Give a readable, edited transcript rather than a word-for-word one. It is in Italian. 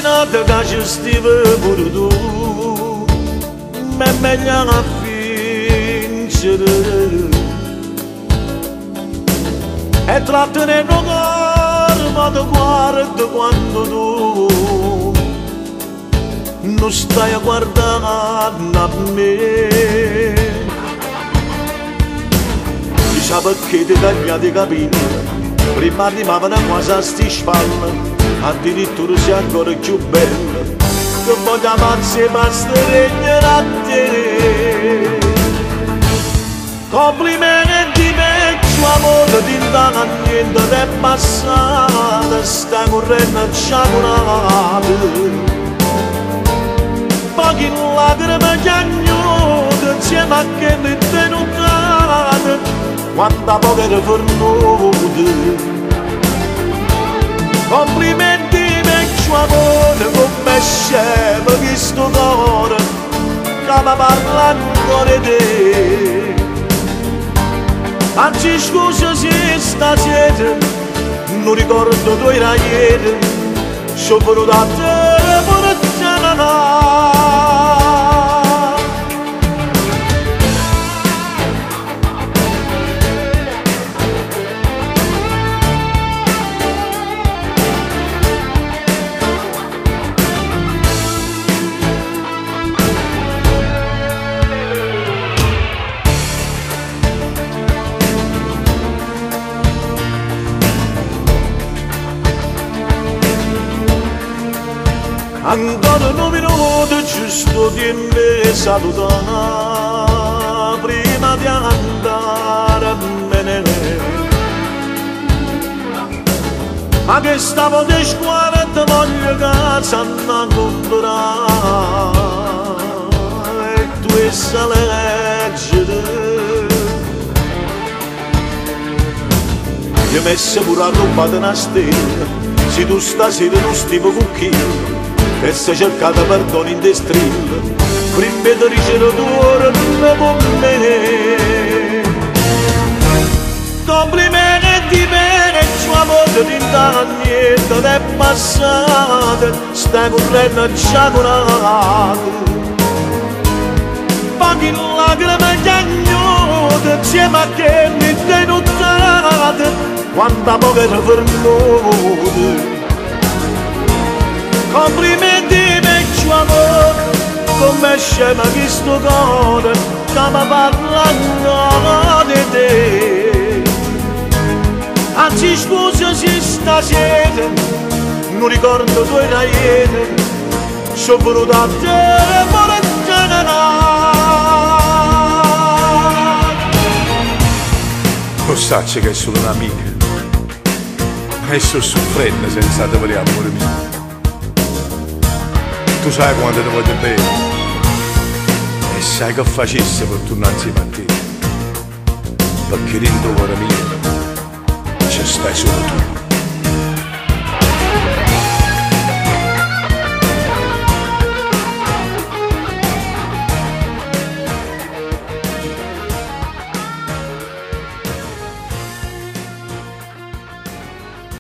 immaginate che ci stive pure tu, ma è meglio a vincere e trattenere un cuore, ma ti guardo quando tu non stai a guardare a me. Chissà perché ti tagliate i capelli, prima arrivavano quasi a sti spalle, addirittura sei ancora più bella, che voglio amarsi basta regnare a te. Complimenti meglio amore, ti danno niente è passata, stai correndo sciagurata, pochi lacrime chiagnute insieme a che mi tenutate, quanta povera fornute. Complimenti meglio amore, come scemo che sto cuore che mi parla ancora di te. Anzi scusa se stasera non ricordo tu era ieri, sono venuto a te per ancora un minuto giusto di me salutare prima di andare a me, ma che stavo di scuola e ti voglio casa a comprare e tu essa leggere. Io messo pure a roba di una stella, se tu stasera non stivo con chi e se cercate perdono in te strillo, prima di ricevere tu ora con me. Complimenti bene, ciò amore ti dà niente, è passata, stai correndo sciagurata, pochi lacrime chiagnute insieme a che mi tenutate, quanta povera fornute. Complimenti meglio amore, come scema che sto cuore che mi parla ancora di te. Anzi scusa se stasera non ricordo tu era ieri, sono venuto a te per generare. Lo sacci che è solo un'amica, ma sto soffrendo senza te per amore mio. Tu sai quanto ti voglio bene e sai che facessi per tornare insieme a te, perché dentro cuore mio ci stai solo tu.